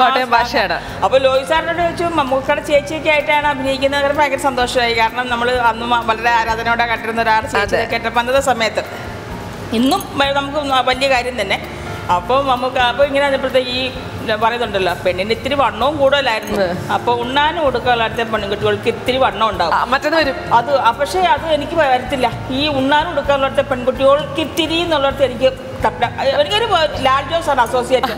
കോട്ടയം ഭാഷയാണ്. അപ്പോൾ ലോയി സാറിനോട് ചോദിച്ചു മമ്മൂക്കയുടെ ചേച്ചിയൊക്കെ ആയിട്ടാണ് അഭിനയിക്കുന്നത്. ഭയങ്കര സന്തോഷമായി. കാരണം നമ്മൾ അന്ന് വളരെ ആരാധനയോടെ കണ്ടിരുന്ന ഒരാൾ ചേച്ചിയൊക്കെ കേട്ടപ്പോൾ അന്നത്തെ സമയത്ത് ഇന്നും നമുക്ക് വലിയ കാര്യം തന്നെ. അപ്പോൾ നമുക്ക് അപ്പോൾ ഇങ്ങനെ വന്നപ്പോഴത്തേക്ക് ഈ പറയുന്നുണ്ടല്ലോ പെണ്ണിന് ഇത്തിരി വണ്ണവും കൂടുതലായിരുന്നു. അപ്പോൾ ഉണ്ണാനും കൊടുക്കാത്ത പെൺകുട്ടികൾക്ക് ഇത്തിരി വണ്ണം ഉണ്ടാവും, മറ്റൊന്ന് വരും. അത് പക്ഷേ അത് എനിക്ക് വരത്തില്ല. ഈ ഉണ്ണാനും കൊടുക്കാനുള്ളടത്തെ പെൺകുട്ടികൾക്ക് ഇത്തിരി എന്നുള്ളടത്ത് എനിക്കൊരു ലാൽ ജോസ് ആണ് അസോസിയേറ്റ്.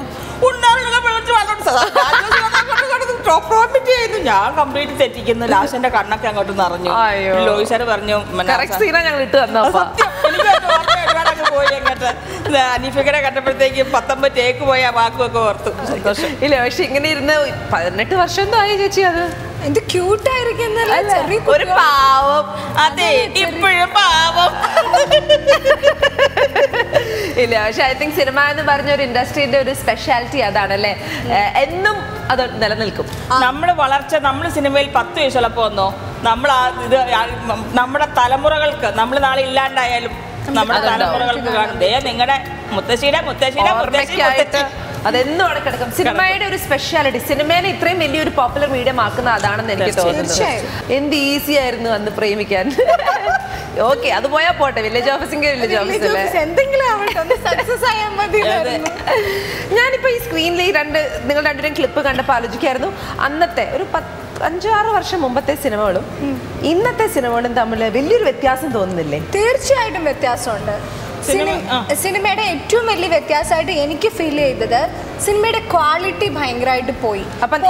ഞാൻ കംപ്ലീറ്റ് തെറ്റിക്കുന്നു. ലാസ്റ്റിന്റെ കണ്ണൊക്കെ അങ്ങോട്ട് നിറഞ്ഞു. ലോയി സാറ് പറഞ്ഞു പോയി അങ്ങോട്ട് അനീഫിക്കടെ കണ്ടപ്പോഴത്തേക്ക് 19 ടേക്ക് പോയി ആ വാക്കുമൊക്കെ ഓർത്തു. സന്തോഷം. ഇല്ല പക്ഷെ ഇങ്ങനെ ഇരുന്ന് 18 വർഷം എന്തോ ആയി ചേച്ചി. അത് എന്ത് ക്യൂട്ടായിരിക്കും ഒരു പാവം. അതെ ഇപ്പോഴും പാവം. ഇല്ല പക്ഷെ ഐ തിങ്ക് സിനിമ എന്ന് പറഞ്ഞ ഒരു ഇൻഡസ്ട്രിയുടെ ഒരു സ്പെഷ്യാലിറ്റി അതാണല്ലേ. എന്നും അത് നിലനിൽക്കും. നമ്മുടെ വളർച്ച നമ്മൾ സിനിമയിൽ 10 വയസ്സുള്ളപ്പോൾ വന്നോ നമ്മൾ ഇത് നമ്മുടെ തലമുറകൾക്ക് നമ്മൾ നാളെ ഇല്ലാണ്ടായാലും നമ്മുടെ തലമുറകൾക്ക് കാണും. നിങ്ങളുടെ മുത്തശ്ശിയുടെ അതെന്നും അവിടെ കിടക്കും. സിനിമയുടെ ഒരു സ്പെഷ്യാലിറ്റി സിനിമേനെ ഇത്രയും വലിയൊരു പോപ്പുലർ മീഡിയം ആക്കുന്ന അതാണെന്ന് എനിക്ക് തോന്നുന്നത്. എന്ത് ഈസി ആയിരുന്നു അന്ന് പ്രേമിക്കാൻ. ഓക്കെ അത് പോയാ പോട്ടെ. വില്ലേജ് ഓഫീസിന്റെ വില്ലേജ് ഓഫീസല്ലേ ഞാനിപ്പോ ഈ സ്ക്രീനിൽ നിങ്ങൾ രണ്ടുപേരും ക്ലിപ്പ് കണ്ടപ്പോൾ ആലോചിക്കായിരുന്നു അന്നത്തെ ഒരു 5-6 വർഷം മുമ്പത്തെ സിനിമകളും ഇന്നത്തെ സിനിമകളും തമ്മിൽ വലിയൊരു വ്യത്യാസം തോന്നുന്നില്ലേ? തീർച്ചയായിട്ടും വ്യത്യാസമുണ്ട്. സിനിമയുടെ ഏറ്റവും വലിയ വ്യത്യാസമായിട്ട് എനിക്ക് ഫീൽ ചെയ്തത് സിനിമയുടെ ക്വാളിറ്റി ഭയങ്കരമായിട്ട് പോയി.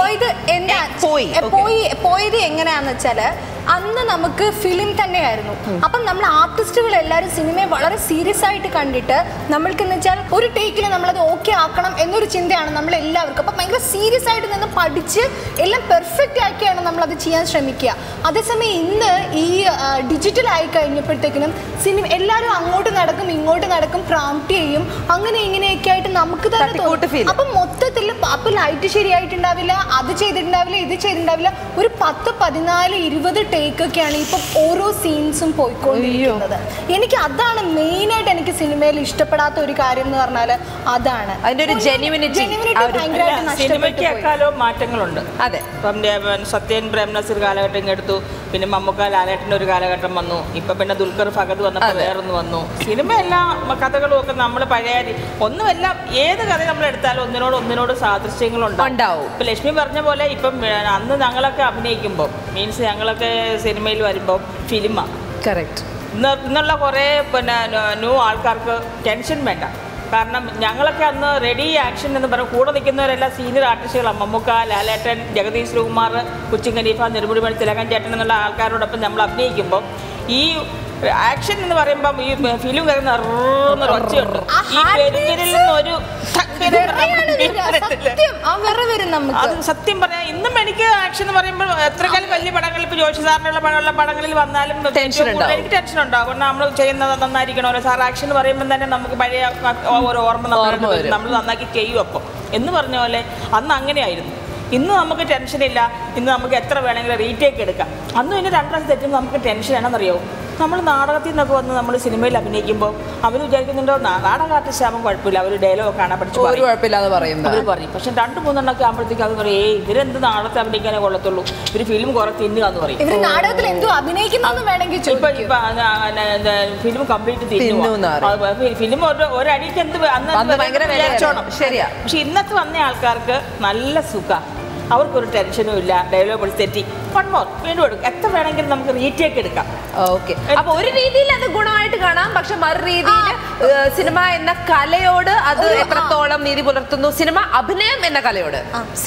പോയത് എങ്ങനെയാന്ന് വെച്ചാല് അന്ന് നമുക്ക് ഫിലിം തന്നെയായിരുന്നു. അപ്പം നമ്മൾ ആർട്ടിസ്റ്റുകൾ എല്ലാവരും സിനിമയെ വളരെ സീരിയസ് ആയിട്ട് കണ്ടിട്ട് നമ്മൾക്കെന്ന് വെച്ചാൽ ഒരു ടേക്കിൽ നമ്മളത് ഓക്കെ ആക്കണം എന്നൊരു ചിന്തയാണ് നമ്മൾ എല്ലാവർക്കും. അപ്പം ഭയങ്കര സീരിയസ് ആയിട്ട് നിന്ന് പഠിച്ച് എല്ലാം പെർഫെക്റ്റ് ആക്കിയാണ് നമ്മളത് ചെയ്യാൻ ശ്രമിക്കുക. അതേസമയം ഇന്ന് ഈ ഡിജിറ്റൽ ആയി കഴിഞ്ഞപ്പോഴത്തേക്കിനും സിനിമ എല്ലാവരും അങ്ങോട്ട് നടക്കും ഇങ്ങോട്ട് നടക്കും പ്രാംപ്റ്റ് ചെയ്യും അങ്ങനെ ഇങ്ങനെയൊക്കെ ആയിട്ട് നമുക്ക് തന്നെ തോന്നും. അപ്പം മൊത്തത്തിൽ അപ്പം ലൈറ്റ് ശരിയായിട്ടുണ്ടാവില്ല, അത് ചെയ്തിട്ടുണ്ടാവില്ല, ഇത് ചെയ്തിട്ടുണ്ടാവില്ല. ഒരു 10, 14, 20 ടേക്കൊക്കെയാണ് ഇപ്പം ഓരോ സീൻസും പോയിക്കൊണ്ടിരിക്കുന്നത്. എനിക്ക് അതാണ് മെയിനായിട്ട് എനിക്ക് സിനിമയിൽ ഇഷ്ടപ്പെടാത്ത ഒരു കാര്യം എന്ന് പറഞ്ഞാൽ അതാണ് അതിന്റെ ഒരു ജെന്യുവിനിറ്റി. സിനിമയ്ക്കാലോ മാറ്റങ്ങളുണ്ട്. അതെ ഇപ്പം സത്യൻ പ്രേംനസീർ കാലഘട്ടം എടുത്തു, പിന്നെ മമ്മൂക്ക ലാലേട്ടൻ്റെ ഒരു കാലഘട്ടം വന്നു, ഇപ്പം പിന്നെ ദുൽഖർ ഫഹദ് വന്നപ്പോൾ വേറൊന്ന് വന്നു. സിനിമ എല്ലാ കഥകളും ഒക്കെ നമ്മൾ പഴയ ഒന്നുമെല്ലാം ഏത് കഥ നമ്മൾ എടുത്താലും ഒന്നിനോട് സാദൃശ്യങ്ങളുണ്ടാവും. ഇപ്പം ലക്ഷ്മി പറഞ്ഞ പോലെ ഇപ്പം അന്ന് ഞങ്ങളൊക്കെ അഭിനയിക്കുമ്പോൾ മീൻസ് ഞങ്ങളൊക്കെ സിനിമയിൽ വരുമ്പോൾ ഫിലിമാണ് കറക്റ്റ്. ഇന്നുള്ള കുറേ പിന്നെ ന്യൂ ആൾക്കാർക്ക് ടെൻഷൻ വേണ്ട. കാരണം ഞങ്ങളൊക്കെ അന്ന് റെഡി ആക്ഷൻ എന്ന് പറഞ്ഞാൽ കൂടെ നിൽക്കുന്നവരെല്ലാം സീനിയർ ആർട്ടിസ്റ്റുകളാണ്. മമ്മൂക്ക, ലാലേട്ടൻ, ജഗദീഷ് ശ്രീകുമാർ, കൊച്ചിൻ ഖലീഫ, നെടുമുടി തിലകൻ ചേട്ടൻ എന്നുള്ള ആൾക്കാരോടൊപ്പം നമ്മൾ അഭിനയിക്കുമ്പോൾ ഈ ആക്ഷൻ എന്ന് പറയുമ്പം ഈ ഫിലിം കയറുന്ന ഒച്ചയുണ്ട്. ഈ പെരുവിരിൽ നിന്നൊരു അത് സത്യം പറയാം. ഇന്നും എനിക്ക് ആക്ഷൻ എന്ന് പറയുമ്പോൾ എത്രക്കാലം വലിയ പടങ്ങളിൽ ഇപ്പോൾ ജോഷി സാറിനുള്ള പടങ്ങളിൽ വന്നാലും എനിക്ക് ടെൻഷൻ ഉണ്ടാവും. കാരണം നമ്മൾ ചെയ്യുന്നത് നന്നായിരിക്കണമല്ലോ. സാർ ആക്ഷൻ എന്ന് പറയുമ്പോൾ തന്നെ നമുക്ക് പഴയ ഓരോ ഓർമ്മ നമ്മൾ നന്നാക്കി ചെയ്യും. അപ്പം എന്ന് പറഞ്ഞ പോലെ അന്ന് അങ്ങനെയായിരുന്നു. ഇന്ന് നമുക്ക് ടെൻഷനില്ല. ഇന്ന് നമുക്ക് എത്ര വേണമെങ്കിലും റീടേക്ക് എടുക്കാം. അന്നും ഇനി 2 പ്രാവശ്യം തെറ്റുമ്പോൾ നമുക്ക് ടെൻഷൻ ആണെന്നറിയാവും. നമ്മൾ നാടകത്തിൽ നിന്നൊക്കെ വന്ന് നമ്മൾ സിനിമയിൽ അഭിനയിക്കുമ്പോൾ അവർ വിചാരിക്കുന്നുണ്ടോ നാടക ആർട്ടിസ്റ്റ് ആകുമ്പോൾ കുഴപ്പമില്ല, അവർ ഡയലോഗ് കാണാൻ പഠിച്ചു കുഴപ്പമില്ലാതെ പറയും. അവർ പറയും. പക്ഷെ 2-3 ആകുമ്പോഴത്തേക്ക് അത് പറയും ഇവരെന്ത് നാടകത്തിൽ അഭിനയിക്കാനേ കൊള്ളത്തുള്ളൂ, ഇവർ ഫിലിം കുറെ തിന്നുക എന്ന് പറയും. ഫിലിം കംപ്ലീറ്റ് തിന്നു. ഫിലിം ഒരടിക്ക് എന്ത് ശരിയാ. പക്ഷെ ഇന്നത്തെ വന്ന ആൾക്കാർക്ക് നല്ല സുഖം. അവർക്കൊരു ടെൻഷനും ഇല്ല. ഡയലോഗ് തെറ്റി വീണ്ടും എടുക്കും. എത്ര വേണമെങ്കിലും നമുക്ക് റീടേക്ക് എടുക്കാം. ഓക്കെ. അപ്പൊ ഒരു രീതിയിൽ അത് ഗുണമായിട്ട് കാണാം. പക്ഷെ മറു രീതിയിൽ സിനിമ എന്ന കലയോട് അത് എത്രത്തോളം നീതി പുലർത്തുന്നു. അഭിനയം എന്ന കലയോട്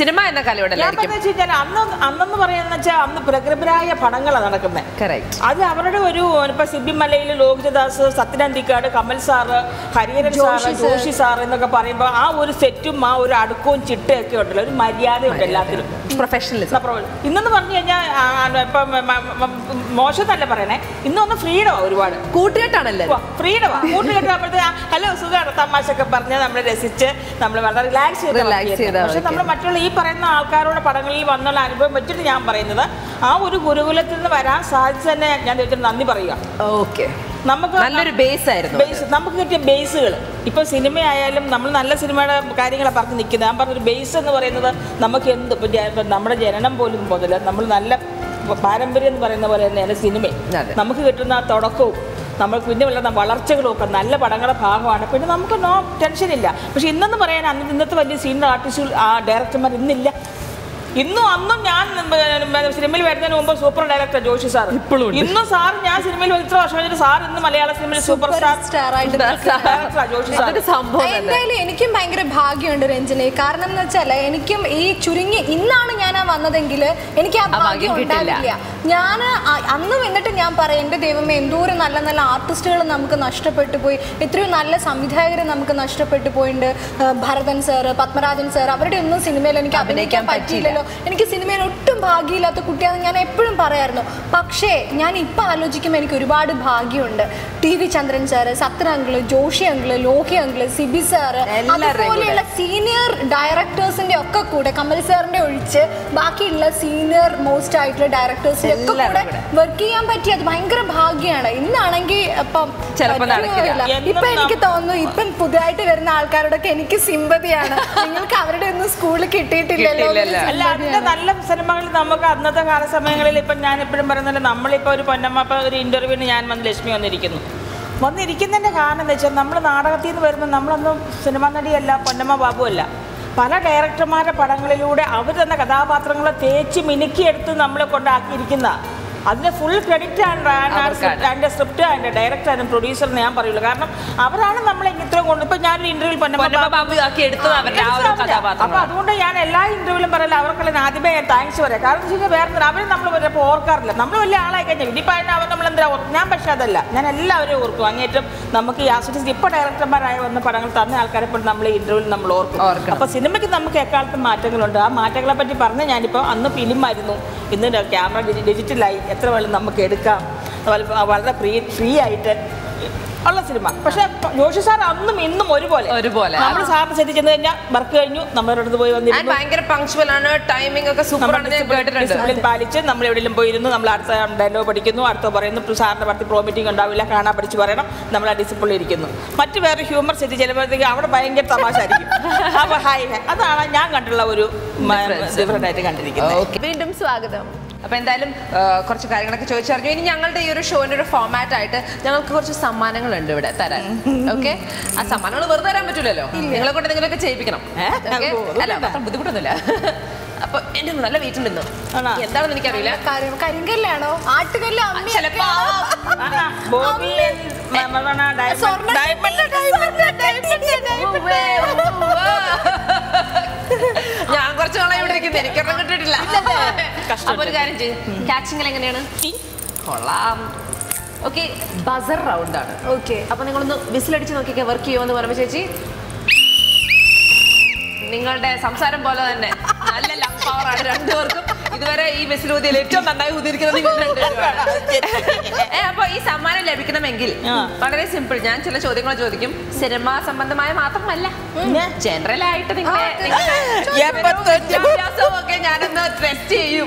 അന്നെന്ന് പറയുന്ന വെച്ചാൽ അന്ന് പ്രഗത്ഭരായ പടങ്ങളാണ് നടക്കുന്നത്. അത് അവരുടെ ഒരു ഇപ്പൊ സിബി മലയിൽ ലോഹിതദാസ്, സത്യനന്ദിക്കാട്, Kamal sir, Hariharan sir, Joshi sir എന്നൊക്കെ പറയുമ്പോൾ ആ ഒരു സെറ്റും ആ ഒരു അടുക്കവും ചിട്ടയൊക്കെ ഉണ്ടല്ലോ, ഒരു മര്യാദയുണ്ട് എല്ലാത്തിനും. പ്രൊഫഷണലിസം ഇന്നെന്ന് പറഞ്ഞു കഴിഞ്ഞാൽ ഇപ്പം മോശമെന്നല്ല പറയണേ, ഇന്നൊന്ന് ഫ്രീഡമാണ്. ഒരുപാട് കൂട്ടുകെട്ടാണല്ലോ, ഫ്രീഡമാണ്. കൂട്ടുകെട്ടാകുമ്പോഴത്തെ ഹലോ സുഖമാണ് തമാശ ഒക്കെ പറഞ്ഞ് നമ്മൾ രസിച്ച് നമ്മൾ വളരെ റിലാക്സ് ചെയ്ത്. പക്ഷെ നമ്മൾ മറ്റുള്ള ഈ പറയുന്ന ആൾക്കാരുടെ പടങ്ങളിൽ വന്നുള്ള അനുഭവം വെച്ചിട്ട് ഞാൻ പറയുന്നത് ആ ഒരു ഗുരുകുലത്തിൽ നിന്ന് വരാൻ സാധിച്ചു തന്നെ ഞാൻ ചോദിച്ചിട്ട് നന്ദി പറയുക. ഓക്കെ. നമുക്ക് നല്ലൊരു ബേസ് ആയിരുന്നു. നമുക്ക് കിട്ടിയ ബേസുകൾ ഇപ്പോൾ സിനിമയായാലും നമ്മൾ നല്ല സിനിമയുടെ കാര്യങ്ങളാണ് പറഞ്ഞ് നിൽക്കുന്നത്. ഞാൻ പറഞ്ഞൊരു ബേസ് എന്ന് പറയുന്നത് നമുക്ക് എന്ത് ഇപ്പം നമ്മുടെ ജനനം പോലും മുതൽ നമ്മൾ നല്ല പാരമ്പര്യം എന്ന് പറയുന്ന പോലെ തന്നെയാണ് സിനിമയും. നമുക്ക് കിട്ടുന്ന ആ തുടക്കവും നമുക്ക് പിന്നെ ഉള്ള വളർച്ചകളും ഒക്കെ നല്ല പടങ്ങളുടെ ഭാഗമാണ്. പിന്നെ നമുക്ക് നോ ടെൻഷനില്ല. പക്ഷെ ഇന്നെന്ന് പറയാൻ ഇന്നത്തെ വലിയ സീനിയർ ആർട്ടിസ്റ്റുകൾ ഡയറക്ടർമാർ ഇന്നില്ല. ഇന്നും അന്നും ഞാൻ സിനിമയിൽ വരുന്നതിന് മുമ്പ് സൂപ്പർ ഡയറക്ടർ ജോഷി സാർ ഇപ്പോഴും ഇന്നും സാർ ഞാൻ സിനിമയിൽ ഇത്ര വർഷം കഴിഞ്ഞിട്ട് സാർ ഇന്ന് മലയാള സിനിമയിൽ സൂപ്പർ സ്റ്റാർ ജോഷി സാർ. എന്തായാലും എനിക്കും ഭയങ്കര ഭാഗ്യമുണ്ട് രഞ്ജനി. കാരണം എന്ന് വെച്ചാൽ എനിക്കും ഈ ചുരുങ്ങി ഇന്നാണ് ഞാൻ വന്നതെങ്കിൽ എനിക്ക് ആ ഭാഗ്യം ഉണ്ടാവില്ല. ഞാൻ അന്നും എന്നിട്ട് ഞാൻ പറയാം എൻ്റെ ദൈവമേ എന്തോരം നല്ല നല്ല ആർട്ടിസ്റ്റുകൾ നമുക്ക് നഷ്ടപ്പെട്ടു പോയി, എത്രയോ നല്ല സംവിധായകരെ നമുക്ക് നഷ്ടപ്പെട്ടു പോയിട്ടുണ്ട്. ഭരതൻ സാർ, പത്മരാജൻ സാർ, അവരുടെ ഒന്നും സിനിമയിൽ എനിക്ക് അഭിനയിക്കാൻ പറ്റിയില്ലല്ലോ. എനിക്ക് സിനിമയിൽ ഒട്ടും ഭാഗ്യമില്ലാത്ത കുട്ടിയാണെന്ന് ഞാൻ എപ്പോഴും പറയായിരുന്നു. പക്ഷേ ഞാൻ ഇപ്പം ആലോചിക്കുമ്പോൾ എനിക്ക് ഒരുപാട് ഭാഗ്യമുണ്ട്. TV. Chandran sir, Sathyan uncle, Joshi uncle, Lohi uncle, Sibi sir, അതുപോലെയുള്ള സീനിയർ ഡയറക്ടേഴ്സിന്റെ ഒക്കെ കൂടെ, കമൽ സാറിന്റെ ഒഴിച്ച് ബാക്കിയുള്ള സീനിയർ മോസ്റ്റ് ആയിട്ടുള്ള ഡയറക്ടേഴ്സിന്റെ ഒക്കെ കൂടെ വർക്ക് ചെയ്യാൻ പറ്റി. അത് ഭയങ്കര ഭാഗ്യമാണ്. ഇന്നാണെങ്കിൽ ഇപ്പൊ എനിക്ക് തോന്നുന്നു ഇപ്പം പുതുതായിട്ട് വരുന്ന ആൾക്കാരോടൊക്കെ എനിക്ക് സിമ്പതിയാണ്. നിങ്ങൾക്ക് അവരുടെ ഒന്നും സ്കൂളിൽ കിട്ടിയിട്ടില്ലല്ലോ. അതിന്റെ നല്ല സിനിമകൾ നമുക്ക് അന്നത്തെ കാല സമയങ്ങളിൽ ഇപ്പം ഞാൻ എപ്പോഴും പറയുന്നത് നമ്മളിപ്പോൾ ഒരു പൊന്നമ്മ ഒരു ഇന്റർവ്യൂവിന് ഞാൻ വന്ന് ലക്ഷ്മി വന്നിരിക്കുന്നതിൻ്റെ കാരണം എന്ന് വെച്ചാൽ നമ്മൾ നാടകത്തിൽ നിന്ന് വരുമ്പോൾ നമ്മളൊന്നും സിനിമാ നടിയല്ല, പൊന്നമ്മ ബാബു അല്ല. പല ഡയറക്ടർമാരുടെ പടങ്ങളിലൂടെ അവർ തന്നെ കഥാപാത്രങ്ങളെ തേച്ച് മിനുക്കിയെടുത്ത് നമ്മളെ കൊണ്ടാക്കിയിരിക്കുന്ന അതിൻ്റെ ഫുൾ ക്രെഡിറ്റ് അതിൻ്റെ സ്ക്രിപ്റ്റ് അതിൻ്റെ ഡയറക്ടറും പ്രൊഡ്യൂസറും ഞാൻ പറയുള്ളൂ. കാരണം അവരാണ് നമ്മളെ ഇത്രയും കൊണ്ട് ഇപ്പം ഞാനൊരു ഇന്റർവ്യൂവിൽ അപ്പോൾ അതുകൊണ്ട് ഞാൻ എല്ലാ ഇന്റർവ്യൂവിലും പറയില്ല അവർക്കെല്ലാം ആദ്യമേ ഞാൻ താങ്ക്സ് പറയാം. കാരണം എന്ന് വെച്ചാൽ വേറെ അവർ നമ്മൾ ഇപ്പോൾ ഓർക്കാറില്ല. നമ്മൾ വലിയ ആളായി കഴിഞ്ഞാൽ ഇനിയിപ്പോൾ അതിന് അവർ നമ്മളെന്താ ഞാൻ പക്ഷേ അതല്ല, ഞാൻ എല്ലാവരെയും ഓർക്കും. അങ്ങേറ്റം നമുക്ക് ഈ ആസ്വദിച്ച് ഇപ്പോൾ ഡയറക്ടർമാരായി വന്ന പടങ്ങൾ തന്ന ആൾക്കാരെ ഇപ്പോൾ നമ്മൾ ഈ ഇന്റർവ്യൂവിൽ നമ്മൾ ഓർക്കും. അപ്പോൾ സിനിമയ്ക്ക് നമുക്ക് എക്കാലത്തും മാറ്റങ്ങളുണ്ട്. ആ മാറ്റങ്ങളെ പറ്റി പറഞ്ഞ് ഞാനിപ്പോൾ അന്ന് ഫിലിമായിരുന്നു, ഇന്ന് ക്യാമറ ഡിജിറ്റലായി, എത്ര വേണം നമുക്ക് എടുക്കാം, വളരെ ഫ്രീ ആയിട്ട് ഉള്ള സിനിമ. പക്ഷെ ജോഷി സാർ അന്നും ഇന്നും ഒരുപോലെ നമ്മൾ സാറിന് സെറ്റ് ചെന്ന് കഴിഞ്ഞാൽ വർക്ക് കഴിഞ്ഞു നമ്മുടെ അടുത്ത് പോയി വന്നിരുന്നു. ഭയങ്കര പങ്ക്ച്വൽ ആണ്, ടൈമിംഗ് ഒക്കെ ഡിസിപ്ലിൻ പാലിച്ച് നമ്മൾ എവിടെയെങ്കിലും പോയിരുന്നു, നമ്മൾ അടുത്ത ഡയലോഗ് പഠിക്കുന്നു, അടുത്ത പറയുന്നു, സാറിന്റെ പറ്റി പ്രോ മീറ്റിംഗ് ഉണ്ടാവില്ല, കാണാൻ പഠിച്ച് പറയണം, നമ്മൾ ആ ഡിസിപ്ലിൻ ഇരിക്കുന്നു. മറ്റു വേറെ ഹ്യൂമർ സെറ്റ് ചെല്ലുമ്പോഴത്തേക്ക് അവിടെ ഭയങ്കര തമാശ ആയിരിക്കും. അപ്പൊ അതാണ് ഞാൻ കണ്ടുള്ള ഒരു ഡിഫറെന്റ് ആയിട്ട് കണ്ടിരിക്കുന്നത്. വീണ്ടും സ്വാഗതം. അപ്പൊ എന്തായാലും കുറച്ച് കാര്യങ്ങളൊക്കെ ചോദിച്ചറിഞ്ഞു. ഇനി ഞങ്ങളുടെ ഈ ഒരു ഷോന്റെ ഒരു ഫോമാറ്റ് ആയിട്ട് ഞങ്ങൾക്ക് കുറച്ച് സമ്മാനങ്ങളുണ്ട് ഇവിടെ തരാൻ. ഓക്കെ, ആ സമ്മാനങ്ങൾ വെറുതെ തരാൻ പറ്റൂലല്ലോ, നിങ്ങളെ കൊണ്ട് എന്തെങ്കിലുമൊക്കെ ചെയ്യിപ്പിക്കണം. അല്ല അത്ര ബുദ്ധിമുട്ടൊന്നുമില്ല. അപ്പൊ എന്റെ നല്ല വെയിറ്റ് ഉണ്ടെന്നു എന്താണെന്ന് എനിക്കറിയില്ല. കരിങ്കല്ലാണോ ആട്ടുകല്ലോ ഞാൻ കുറച്ച് നാളെ ഇവിടെ ഇരിക്കുന്നത്, എനിക്കൊന്നും കിട്ടിയിട്ടില്ല. അപ്പൊ ഒരു കാര്യം ചെയ്യും, ക്യാച്ചിങ്ങിൽ എങ്ങനെയാണ്? കൊള്ളാം. ഓക്കെ, ബസർ റൗണ്ട് ആണ്. ഓക്കെ, അപ്പൊ നിങ്ങളൊന്ന് വിസിലടിച്ച് നോക്കിയൊക്കെ വർക്ക് ചെയ്യുമെന്ന് പറയുമ്പോ ചേച്ചി നിങ്ങളുടെ സംസാരം പോലെ തന്നെ നല്ല ലങ് പവർ ആണ് രണ്ടുപേർക്കും. ഇതുവരെ ഈ വിസിലൂതിയിൽ ഏറ്റവും നന്നായി ഊതിയിരിക്കുന്നത് നിങ്ങൾ രണ്ടുപേരുമാണ്. അപ്പൊ ഈ സമ്മാനം ലഭിക്കണമെങ്കിൽ വളരെ സിമ്പിൾ, ഞാൻ ചില ചോദ്യങ്ങൾ ചോദിക്കും. സിനിമ സംബന്ധമായ മാത്രമല്ല, ജനറൽ ആയിട്ട് നിങ്ങളെ ഒക്കെ ഞാനൊന്ന് ടെസ്റ്റ് ചെയ്യും.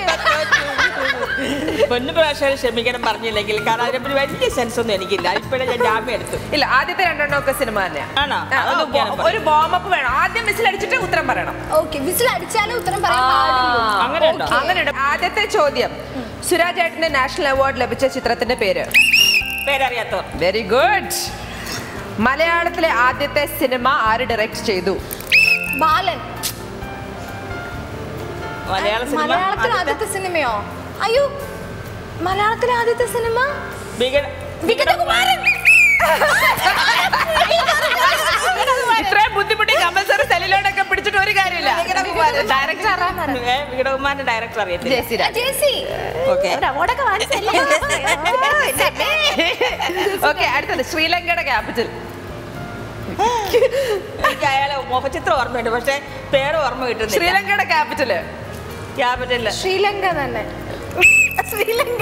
പൊന്നു പ്രാവശ്യം ക്ഷമിക്കണം പറഞ്ഞില്ലെങ്കിൽ, കാരണം അതിനെപ്പറ്റി വലിയ സെൻസ് ഒന്നും എനിക്കില്ല. ഇപ്പോഴേ ഞാൻ ജാമ്യം എടുത്തു. ഇല്ല, ആദ്യത്തെ രണ്ടെണ്ണം ഒക്കെ സിനിമ തന്നെയാണ്. ഒരു ബോംബപ്പ് വേണം. ആദ്യം വിസിലടിച്ചിട്ട് ഉത്തരം പറയണം. ഓക്കെ, വിസിലടിച്ചാലും ഉത്തരം പറയാൻ അങ്ങനെയുണ്ട്. ആദ്യത്തെ ചോദ്യം, സുരാജ് ഏട്ടന്റെ നാഷണൽ അവാർഡ് ലഭിച്ച ചിത്രത്തിന്റെ പേര്? പേരറിയാത്തവർ. Very good. മലയാളത്തിലെ ആദ്യത്തെ സിനിമ ആര് ഡയറക്ട് ചെയ്തു? ബാലൻ. മലയാളത്തിലെ ആദ്യത്തെ സിനിമയോ? അയ്യോ, മലയാളത്തിലെ ആദ്യത്തെ സിനിമ വികടകുമാരൻ. ഇത്രയും ബുദ്ധിമുട്ടി കമൽ സാർ സെല്ലിലോടൊക്കെ പിടിച്ചിട്ട് ഒരു കാര്യമില്ല. വികടകുമാരന്റെ ഡയറക്ടർ അറിയത്തില്ല. ഓക്കെ, അടുത്തത് ശ്രീലങ്കയുടെ ക്യാപിറ്റൽ? എനിക്ക് അയാളെ മുഖചിത്രം ഓർമ്മയുണ്ട്, പക്ഷെ പേര് ഓർമ്മ കിട്ടുന്നില്ല. ശ്രീലങ്കയുടെ ക്യാപിറ്റല്? ശ്രീലങ്ക തന്നെ. ശ്രീലങ്ക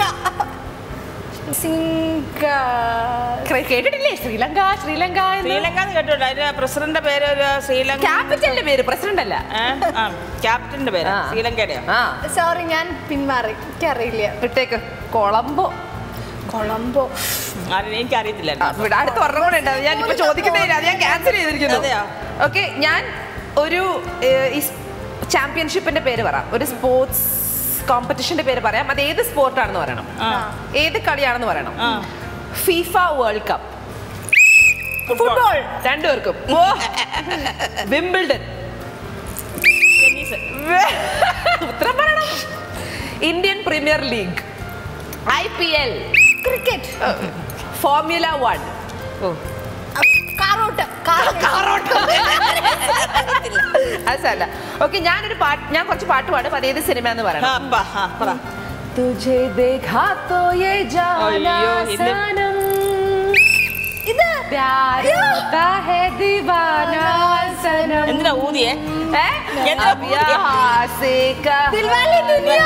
കേട്ടിട്ടില്ലേ? ശ്രീലങ്ക ശ്രീലങ്ക കേട്ടിട്ടുണ്ട്. അതിന്റെ പ്രസിഡന്റിന്റെ പേര് ശ്രീലങ്ക. ക്യാപിറ്റലിന്റെ പേര് പ്രസിഡന്റ് അല്ല, ക്യാപ്റ്റന്റെ പേര് ശ്രീലങ്കയുടെ. സോറി, ഞാൻ പിന്മാറി, എനിക്കറിയില്ല. വിട്ടേക്ക്. കൊളംബോ. കൊളംബോ എനിക്ക് അറിയത്തില്ല. ഇവിടെ അടുത്ത ഒരെണ്ണം കൂടെ ഉണ്ട്, ഞാൻ ഇപ്പൊ ചോദിക്കുന്നില്ല, അത് ഞാൻ ക്യാൻസൽ ചെയ്തിരിക്കുന്നു. ഓക്കെ, ഞാൻ ഒരു ചാമ്പ്യൻഷിപ്പിന്റെ പേര് പറയാം, ഒരു സ്പോർട്സ് കോമ്പറ്റീഷന്റെ പേര് പറയാം. അത് ഏത് സ്പോർട്ടാണെന്ന് പറയണം, ഏത് കളിയാണെന്ന് പറയണം. ഫിഫ വേൾഡ് കപ്പ്, ഫുട്ബോൾ, രണ്ടുപേർക്കും. വിംബിൾഡൺ, ഉത്തരം പറയണം. Indian premier league, IPL, cricket, formula 1, കാറോട്ടം. അതല്ല. ഓക്കെ, ഞാൻ കുറച്ച് പാട്ട് പാടും, അത് ഏത് സിനിമ എന്ന് പറയണം. തുझे देखा तो ये जाना सनम, ഇത് प्यार होता है दीवाना सनम. എന്തിനാ ഊതിയേ? अब यहाँ से कहाँ ദിൽവാലെ ദുനിയ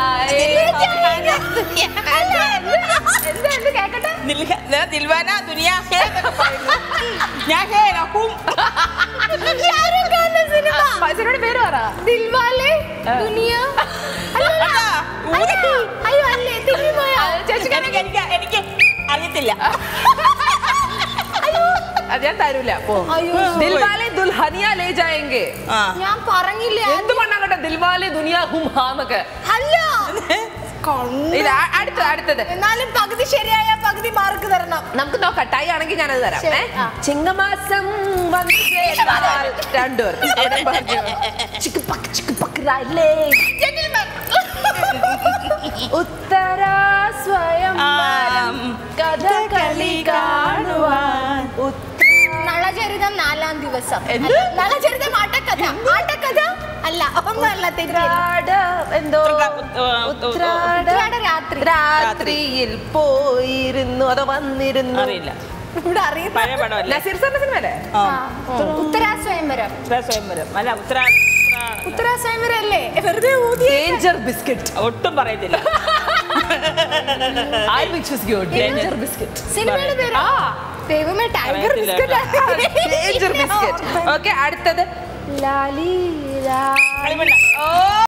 എന്ത് കേക്കട്ടെ? ദിൽവാന ദുനിയ ഹേ എന്നൊക്കെ പറയുന്നു. ഞാൻ ഹേ റഹൂം. ഷാരൂഖ് ഖാന്റെ സിനിമ. സിനിമയുടെ പേര് പറ. ദിൽവാലെ ദുനിയ. അയ്യോ അല്ലേ, തിരിഞ്ഞുപോയോ? എനിക്ക് അറിയത്തില്ല. അത് ഞാൻ തരൂല. അയ്യോ. ദിൽവാലെ ദുൽഹനിയ ലേ ജായെങ്കെ. ഞാൻ പറഞ്ഞില്ലേ എന്ത് പണ്ടാകട്ടെ, ദിൽവാലെ ദുനിയ ഹും ഹാന്നൊക്കെ. അല്ല. അടുത്തത്. എന്നാലും പകുതി ശരിയായ പകുതി മാർക്ക് തരണം. നമുക്ക് നോക്കാം, ടൈ ആണെങ്കിൽ ഞാനത് തരാം. ശരി. ചിങ്ങമാസം വന്നു ചേർന്നാൽ രണ്ടുപേർക്ക് ഉത്തരാ സ്വയം കഥകളി കാണുവാൻ. നളചരിതം 4-ാം ദിവസം. എന്ത്? നളചരിതം ആട്ടക്കഥ. ആട്ടക്കഥ അല്ല, ഒന്നല്ല, എന്തോ ഉത്രാട രാത്രി. രാത്രിയിൽ പോയിരുന്നു, അതോ വന്നിരുന്നു, അറിയില്ല. ഇവിടെ അറിയുന്ന പഴയ പടമല്ലേ? നസീർ സാറിന്റെ സിനിമ അല്ലേ? ഉത്തരാ സ്വയംവരം. സ്വയംവരം അല്ല, ഉത്തരാ സ്വയംവരം അല്ലേ? വെറുതെ ഊതി. Danger biscuit. ഒട്ടും പറയത്തില്ല. I mix with you. Danger biscuit. സിനിമയുടെ പേര് ദൈവമേ, tiger biscuit. Danger biscuit. Okay, അടുത്തത് ലാലി ലാ. കളിമണ്ണ്.